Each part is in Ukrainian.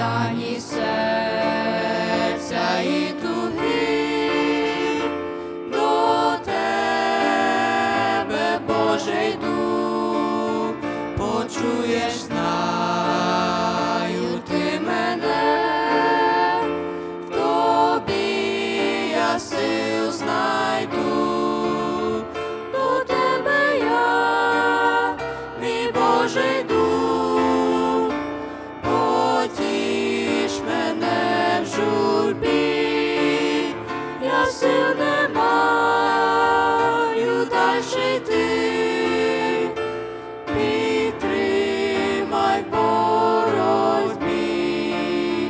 стані серця і туги, до тебе, Боже, йду, почуєш, знаю ти мене, в тобі я сил знайду, до тебе я, мій Боже, йду. Я сил не маю дальше йти, підтримай в боротьбі.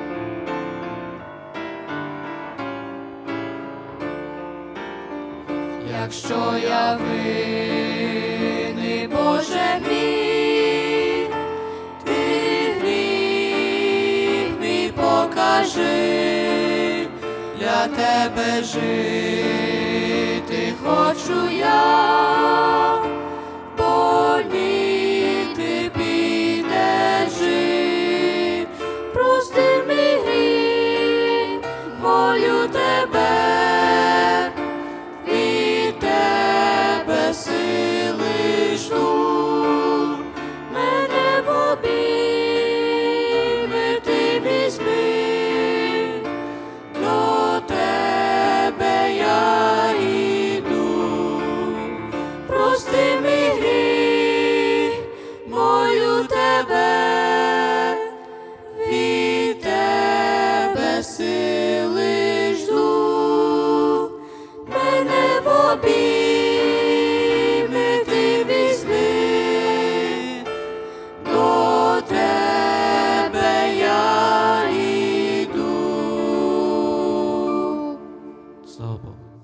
Якщо я винний, Боже мій, ти гріх мій покажи. Для тебе жити хочу я, боліти підежи, прости мій гріх, молю тебе, від тебе сили жду, мене в обійми ти візьми. Прости мій гріх, молю тебе, від тебе сили жду, мене в обійми ти візьми, до тебе я йду. Слава Богу.